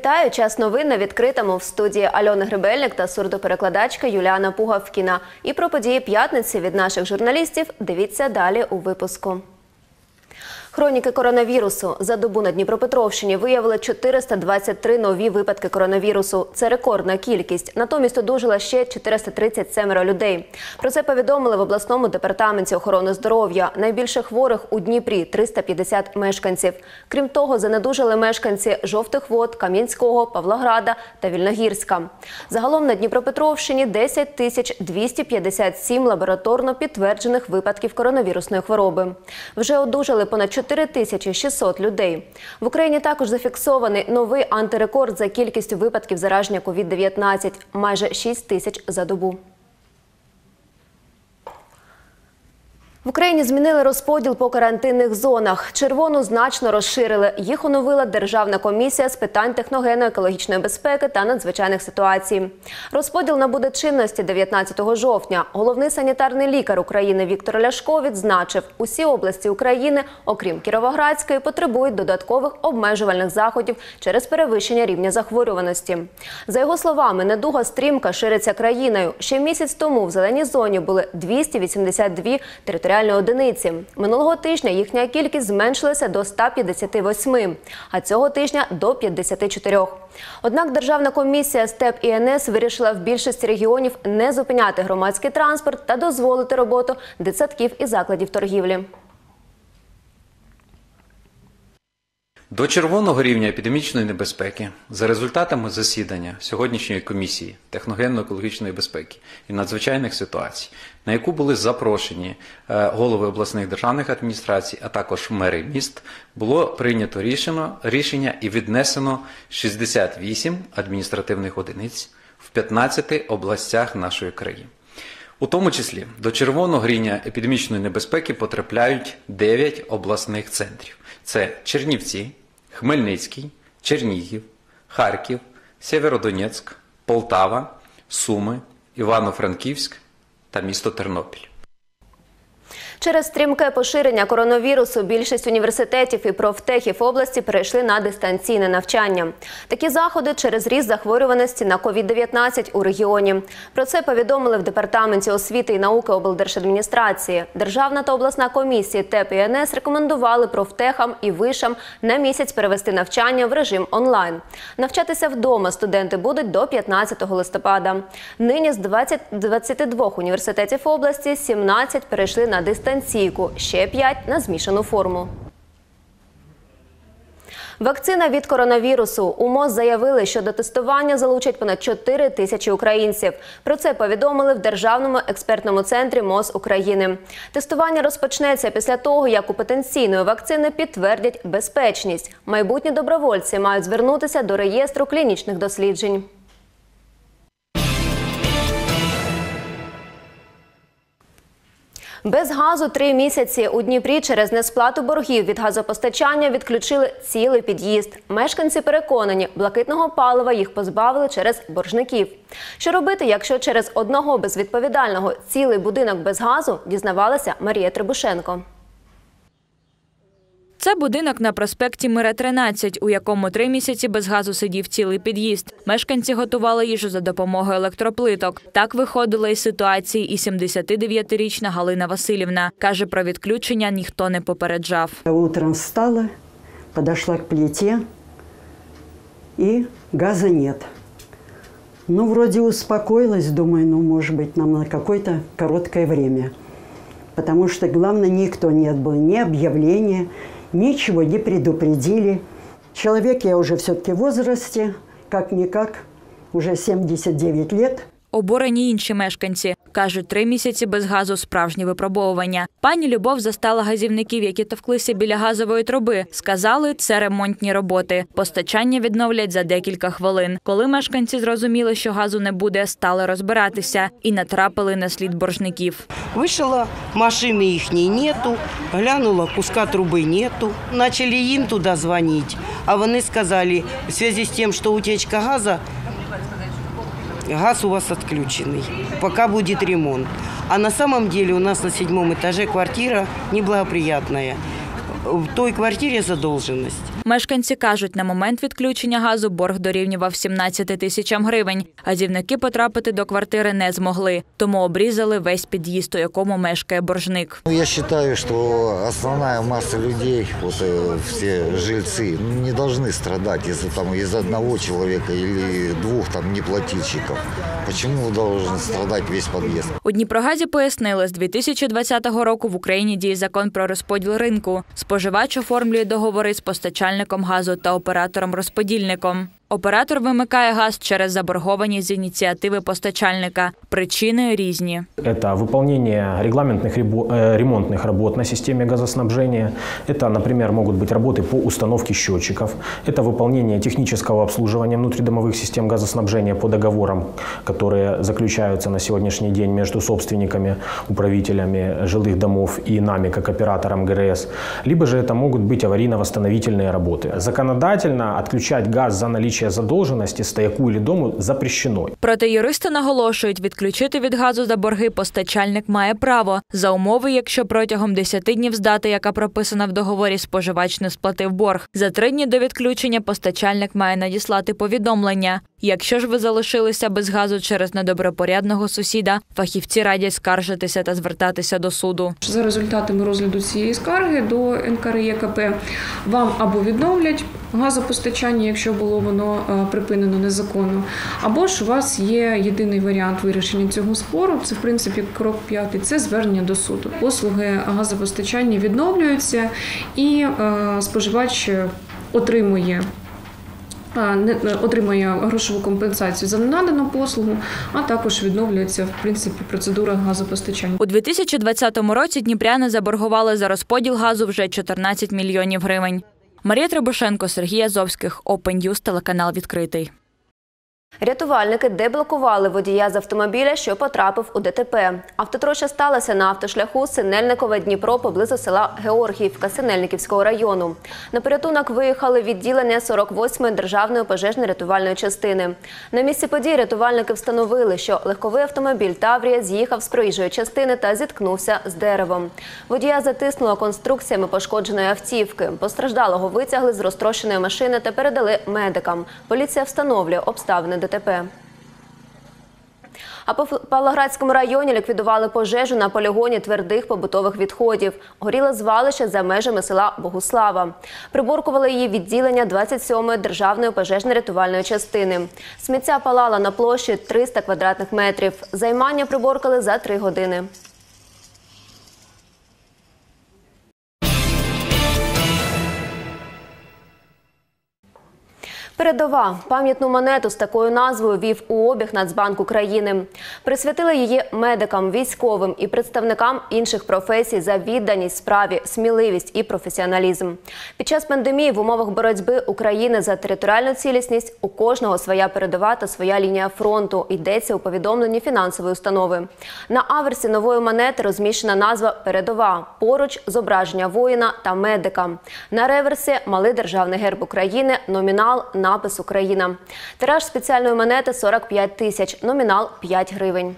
Вітаю! Час новин на відкритому. В студії Альона Гребельник та сурдоперекладачка Юліана Пугавкіна. І про події п'ятниці від наших журналістів дивіться далі у випуску. Хроніки коронавірусу. За добу на Дніпропетровщині виявили 423 нові випадки коронавірусу. Це рекордна кількість. Натомість одужало ще 437 людей. Про це повідомили в обласному департаменті охорони здоров'я. Найбільше хворих у Дніпрі – 350 мешканців. Крім того, занедужали мешканці Жовтих Вод, Кам'янського, Павлограда та Вільногірська. Загалом на Дніпропетровщині 10 257 лабораторно підтверджених випадків коронавірусної хвороби. Вже одужали понад 4600 людей. В Україні також зафіксований новий антирекорд за кількістю випадків зараження COVID-19 – майже 6 тисяч за добу. В Україні змінили розподіл по карантинних зонах. Червону значно розширили. Їх оновила Державна комісія з питань техногенно-екологічної безпеки та надзвичайних ситуацій. Розподіл набуде чинності 19 жовтня. Головний санітарний лікар України Віктор Ляшко відзначив, усі області України, окрім Кіровоградської, потребують додаткових обмежувальних заходів через перевищення рівня захворюваності. За його словами, недуга стрімко шириться країною. Ще місяць тому в зеленій зоні були 282 територіальні одиниці. Минулого тижня їхня кількість зменшилася до 158, а цього тижня – до 54. Однак Державна комісія з ТЕП і НС вирішила в більшості регіонів не зупиняти громадський транспорт та дозволити роботу дитсадків і закладів торгівлі. До червоного рівня епідемічної небезпеки за результатами засідання сьогоднішньої комісії техногенно-екологічної безпеки і надзвичайних ситуацій, на яку були запрошені голови обласних державних адміністрацій, а також мери міст, було прийнято рішення і віднесено 68 адміністративних одиниць в 15 областях нашої країни. У тому числі до червоного рівня епідемічної небезпеки потрапляють 9 обласних центрів. Це Чернівці, Хмельницький, Чернігів, Харків, Сєвєродонецьк, Полтава, Суми, Івано-Франківськ та місто Тернопіль. Через стрімке поширення коронавірусу більшість університетів і профтехів області перейшли на дистанційне навчання. Такі заходи через ріст захворюваності на COVID-19 у регіоні. Про це повідомили в Департаменті освіти і науки облдержадміністрації. Державна та обласна комісії ТЕП і НС рекомендували профтехам і вишам на місяць перевести навчання в режим онлайн. Навчатися вдома студенти будуть до 15 листопада. Нині з 22 університетів області 17 перейшли на дистанційку, ще 5 – на змішану форму. Вакцина від коронавірусу. У МОЗ заявили, що до тестування залучать понад 4 тисячі українців. Про це повідомили в Державному експертному центрі МОЗ України. Тестування розпочнеться після того, як у потенційної вакцини підтвердять безпечність. Майбутні добровольці мають звернутися до реєстру клінічних досліджень. Без газу 3 місяці. У Дніпрі через несплату боргів від газопостачання відключили цілий під'їзд. Мешканці переконані, блакитного палива їх позбавили через боржників. Що робити, якщо через одного безвідповідального цілий будинок без газу, дізнавалася Марія Требушенко. Це будинок на проспекті Мира, 13, у якому 3 місяці без газу сидів цілий під'їзд. Мешканці готували їжу за допомогою електроплиток. Так виходила із ситуації і 79-річна Галина Васильівна. Каже, про відключення ніхто не попереджав. Утром встала, подошла к плите, и газа нет. Вроде успокоилась, думаю, может быть, нам на какое-то короткое время. Потому что, главное, никто не был, ни объявления, ничего не предупредили. Человек я уже все-таки в возрасте, как-никак, уже 79 лет. Обурені інші мешканці. Кажуть, 3 місяці без газу – справжнє випробовування. Пані Любов застала газівників, які товклися біля газової труби. Сказали, це ремонтні роботи. Постачання відновлять за декілька хвилин. Коли мешканці зрозуміли, що газу не буде, стали розбиратися і натрапили на слід боржників. Вийшла, машини їхньої нету, глянула, куска труби нету. Почали їм туди дзвонити, а вони сказали, в зв'язку з тим, що утечка газу, газ у вас отключенный, пока будет ремонт. А на самом деле у нас на 7-м этаже квартира неблагоприятная. В той квартире задолженность. Мешканці кажуть, на момент відключення газу борг дорівнював 17 тисячам гривень. Газівники потрапити до квартири не змогли, тому обрізали весь під'їзд, у якому мешкає боржник. Я считаю, что основная масса людей, вот все жильцы, не должны страдать из одного человека или двух неплательщиков. Почему должен страдать весь подъезд? У Дніпрогазі пояснили, з 2020 року в Україні діє закон про розподіл ринку. Споживач оформлює договори з постачальником газу та оператором-розподільником. Оператор вимикає газ через заборгованість з ініціативи постачальника. Причини різні. Это выполнение регламентных ремонтных работ на системе газоснабжения. Это, например, могут быть работы по установке счетчиков. Это выполнение технического обслуживания внутридомовых систем газоснабжения по договорам, которые заключаются на сегодняшний день между собственниками, управителями жилых домов и нами, как оператором ГРС. Либо же это могут быть аварийно-восстановительные работы. Законодательно отключать газ за наличие задовженості стояку или дому запрещено. Проте юристи наголошують, відключити від газу за борги постачальник має право, за умови, якщо протягом 10 днів з дати, яка прописана в договорі, споживач не сплатив борг. За 3 дні до відключення постачальник має надіслати повідомлення. Якщо ж ви залишилися без газу через недобропорядного сусіда, фахівці радять скаржитися та звертатися до суду. За результатами розгляду цієї скарги до НКРЕКП вам або відновлять газопостачання, якщо було воно припинено незаконно, або ж у вас є єдиний варіант вирішення цього спору, це в принципі крок 5, це звернення до суду. Послуги газопостачання відновлюються і споживач отримує грошову компенсацію за ненадану послугу, а також відновлюється, в принципі, процедура газопостачання. У 2020 році дніпряни заборгували за розподіл газу вже 14 мільйонів гривень. Марія Требушенко, Сергій Азовських, Open News, телеканал «Відкритий». Рятувальники деблокували водія з автомобіля, що потрапив у ДТП. Автотроща сталася на автошляху Синельникове-Дніпро поблизу села Георгіївка Синельниківського району. На порятунок виїхали відділення 48-ї державної пожежно-рятувальної частини. На місці події рятувальники встановили, що легковий автомобіль «Таврія» з'їхав з проїжджої частини та зіткнувся з деревом. Водія затиснуло конструкціями пошкодженої автівки. Постраждалого витягли з розтрощеної машини та передали медикам. Поліція встановлює обставини ДТП. А по Павлоградському районі ліквідували пожежу на полігоні твердих побутових відходів. Горіло звалище за межами села Богуслава. Приборкували її відділення 27-ї державної пожежно-рятувальної частини. Сміття палало на площі 300 квадратних метрів. Займання приборкали за 3 години. Передова. Пам'ятну монету з такою назвою ввів у обіг Нацбанк України. Присвятили її медикам, військовим і представникам інших професій за відданість справі, сміливість і професіоналізм. Під час пандемії в умовах боротьби України за територіальну цілісність у кожного своя передова та своя лінія фронту, йдеться у повідомленні фінансової установи. На аверсі нової монети розміщена назва «Передова», поруч зображення воїна та медика. На реверсі малий державний герб України, номінал напис «Україна». Тираж спеціальної монети – 45 тисяч, номінал – 5 гривень.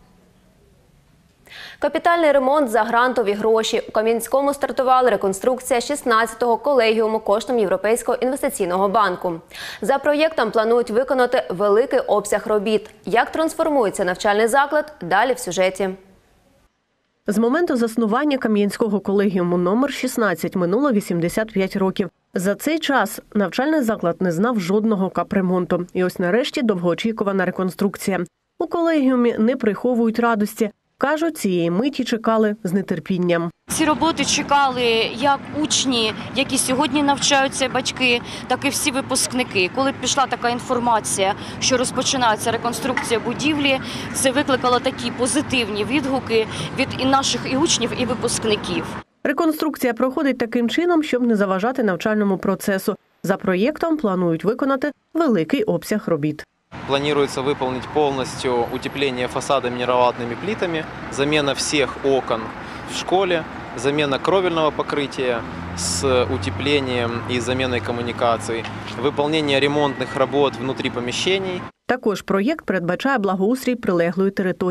Капітальний ремонт за грантові гроші. У Кам'янському стартувала реконструкція 16-го колегіуму коштом Європейського інвестиційного банку. За проєктом планують виконати великий обсяг робіт. Як трансформується навчальний заклад – далі в сюжеті. З моменту заснування Кам'янського колегіуму номер 16 минуло 85 років. За цей час навчальний заклад не знав жодного капремонту. І ось нарешті довгоочікувана реконструкція. У колегіумі не приховують радості. Кажуть, цієї миті чекали з нетерпінням. Ці роботи чекали як учні, які сьогодні навчаються батьки, так і всі випускники. Коли пішла така інформація, що розпочинається реконструкція будівлі, це викликало такі позитивні відгуки від і наших і учнів, і випускників. Реконструкція проходить таким чином, щоб не заважати навчальному процесу. За проєктом планують виконати великий обсяг робіт. Планируется выполнить полностью утепление фасада минироватными плитами, замена всех окон в школе, замена кровельного покрытия с утеплением и заменой коммуникаций, выполнение ремонтных работ внутри помещений. Також проєкт передбачає благоустрій прилеглої території.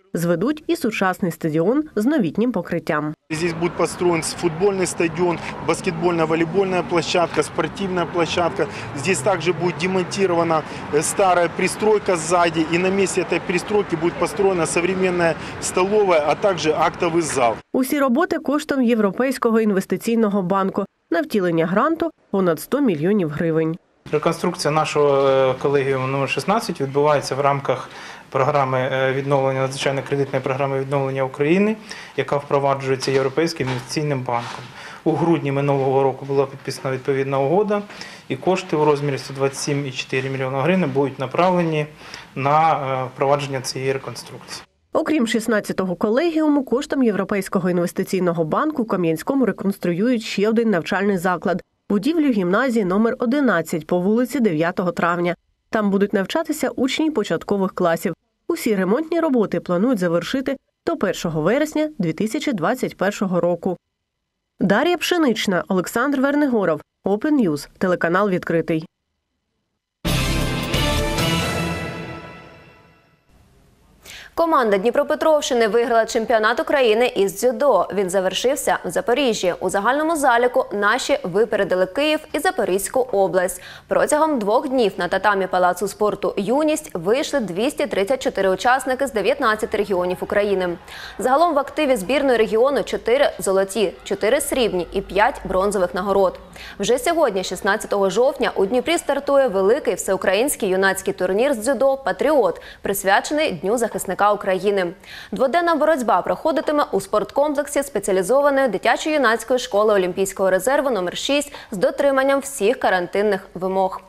Зведуть і сучасний стадіон з новітнім покриттям. Здесь будет построен футбольный стадион, баскетбольно-волейбольная площадка, спортивная площадка. Здесь также будет демонтирована старая пристройка сзади, и на месте этой пристройки будет построена современная столовая, а также актовый зал. Усі роботи коштом Європейського інвестиційного банку. На втілення гранту – понад 100 мільйонів гривень. Реконструкція нашого колегіуму номер 16 відбувається в рамках програми відновлення, надзвичайної кредитної програми відновлення України, яка впроваджується Європейським інвестиційним банком. У грудні минулого року була підписана відповідна угода, і кошти у розмірі 127,4 мільйона гривень будуть направлені на впровадження цієї реконструкції. Окрім 16-го колегіуму, коштом Європейського інвестиційного банку у Кам'янському реконструюють ще один навчальний заклад – будівлю гімназії номер 11 по вулиці 9 травня. Там будуть навчатися учні початкових класів. Усі ремонтні роботи планують завершити до 1 вересня 2021 року. Дар'я Пшенична, Олександр Вернигоров, Open News, телеканал «Відкритий». Команда Дніпропетровщини виграла чемпіонат України із дзюдо. Він завершився в Запоріжжі. У загальному заліку наші випередили Київ і Запорізьку область. Протягом 2 днів на татамі Палацу спорту «Юність» вийшли 234 учасники з 19 регіонів України. Загалом в активі збірної регіону 4 золоті, 4 срібні і 5 бронзових нагород. Вже сьогодні, 16 жовтня, у Дніпрі стартує великий всеукраїнський юнацький турнір з дзюдо «Патріот», присвячений Дню захисника України. Дводенна боротьба проходитиме у спорткомплексі спеціалізованої дитячо-юнацької школи Олімпійського резерву номер 6 з дотриманням всіх карантинних вимог.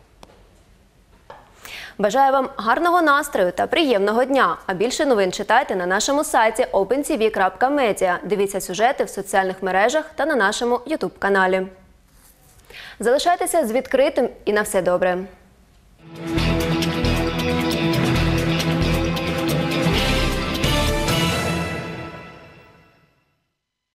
Бажаю вам гарного настрою та приємного дня. А більше новин читайте на нашому сайті opentv.media. Дивіться сюжети в соціальних мережах та на нашому YouTube-каналі. Залишайтеся з відкритим і на все добре.